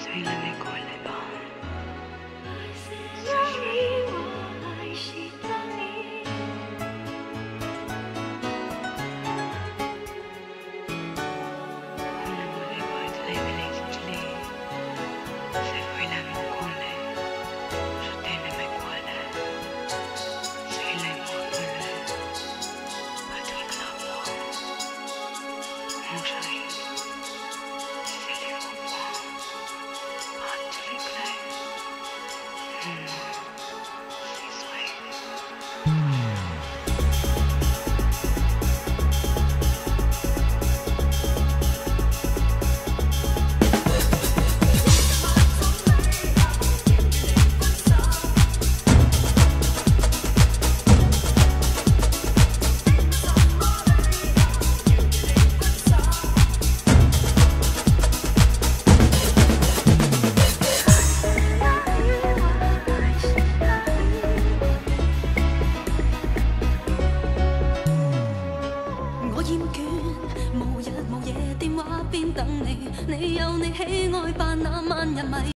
以你没过来吧。 無日無夜電話邊等你，你有你喜愛扮那萬人迷。